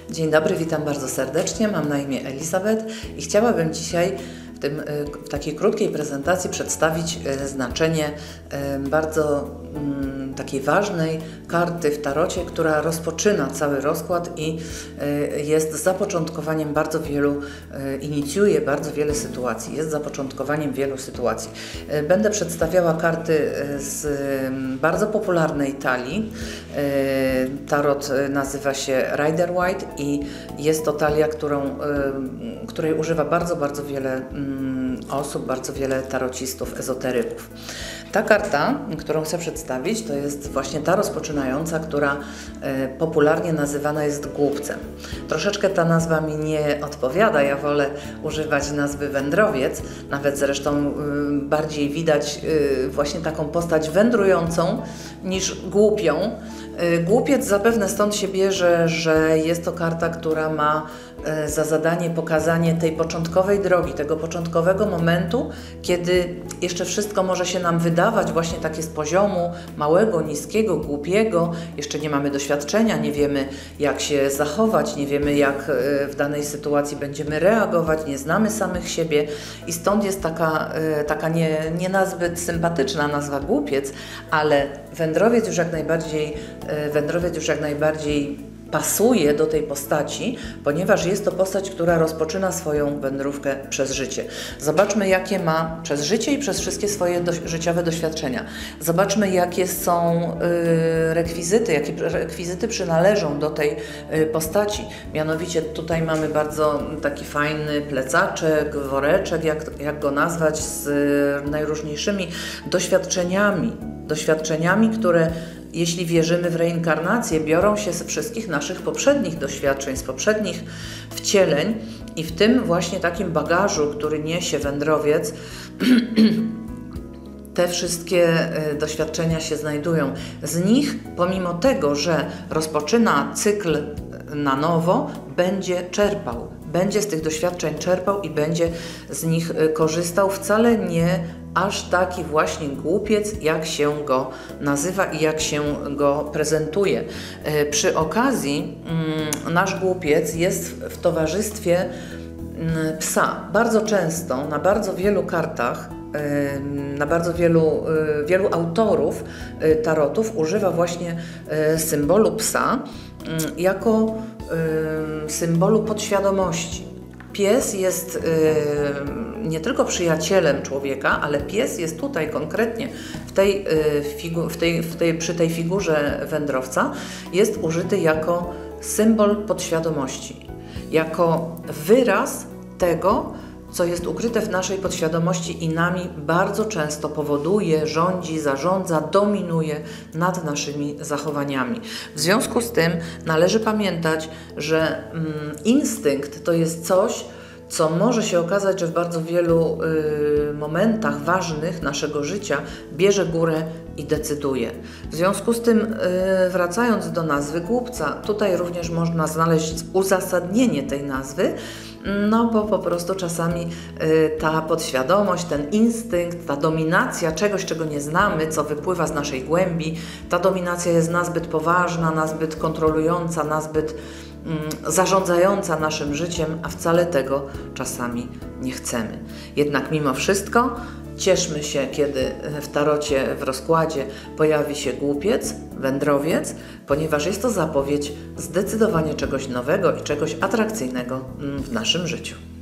Dzień dobry, witam bardzo serdecznie. Mam na imię Elizabeth i chciałabym dzisiaj w takiej krótkiej prezentacji przedstawić znaczenie bardzo takiej ważnej karty w tarocie, która rozpoczyna cały rozkład i jest zapoczątkowaniem bardzo wielu, inicjuje bardzo wiele sytuacji, jest zapoczątkowaniem wielu sytuacji. Będę przedstawiała karty z bardzo popularnej talii. Tarot nazywa się Rider-Waite i jest to talia, której używa bardzo wiele osób, bardzo wiele tarocistów, ezoteryków. Ta karta, którą chcę przedstawić, to jest właśnie ta rozpoczynająca, która popularnie nazywana jest głupcem. Troszeczkę ta nazwa mi nie odpowiada, ja wolę używać nazwy wędrowiec, nawet zresztą bardziej widać właśnie taką postać wędrującą niż głupią. Głupiec zapewne stąd się bierze, że jest to karta, która ma za zadanie pokazanie tej początkowej drogi, tego początkowego momentu, kiedy jeszcze wszystko może się nam wydawać właśnie takie z poziomu małego, niskiego, głupiego, jeszcze nie mamy doświadczenia, nie wiemy jak się zachować, nie wiemy jak w danej sytuacji będziemy reagować, nie znamy samych siebie i stąd jest taka nie nazbyt sympatyczna nazwa głupiec, ale wędrowiec już jak najbardziej pasuje do tej postaci, ponieważ jest to postać, która rozpoczyna swoją wędrówkę przez życie. Zobaczmy, jakie ma przez życie i przez wszystkie swoje życiowe doświadczenia. Zobaczmy, jakie są jakie rekwizyty przynależą do tej postaci. Mianowicie tutaj mamy bardzo taki fajny plecaczek, woreczek, jak go nazwać, z najróżniejszymi doświadczeniami, które, jeśli wierzymy w reinkarnację, biorą się ze wszystkich naszych poprzednich doświadczeń, z poprzednich wcieleń i w tym właśnie takim bagażu, który niesie wędrowiec, te wszystkie doświadczenia się znajdują. Z nich, pomimo tego, że rozpoczyna cykl na nowo, będzie z tych doświadczeń czerpał i będzie z nich korzystał. Wcale nie aż taki właśnie głupiec, jak się go nazywa i jak się go prezentuje. Przy okazji nasz głupiec jest w towarzystwie psa. Bardzo często na bardzo wielu kartach, na bardzo wielu autorów tarotów używa właśnie symbolu psa jako symbolu podświadomości. Pies jest nie tylko przyjacielem człowieka, ale pies jest tutaj konkretnie przy tej figurze wędrowca jest użyty jako symbol podświadomości, jako wyraz tego, co jest ukryte w naszej podświadomości i nami bardzo często powoduje, rządzi, zarządza, dominuje nad naszymi zachowaniami. W związku z tym należy pamiętać, że instynkt to jest coś, co może się okazać, że w bardzo wielu momentach ważnych naszego życia bierze górę i decyduje. W związku z tym, wracając do nazwy głupca, tutaj również można znaleźć uzasadnienie tej nazwy, no bo po prostu czasami ta podświadomość, ten instynkt, ta dominacja czegoś, czego nie znamy, co wypływa z naszej głębi, ta dominacja jest nazbyt poważna, nazbyt kontrolująca, nazbyt zarządzająca naszym życiem, a wcale tego czasami nie chcemy. Jednak mimo wszystko cieszmy się, kiedy w tarocie, w rozkładzie pojawi się głupiec, wędrowiec, ponieważ jest to zapowiedź zdecydowanie czegoś nowego i czegoś atrakcyjnego w naszym życiu.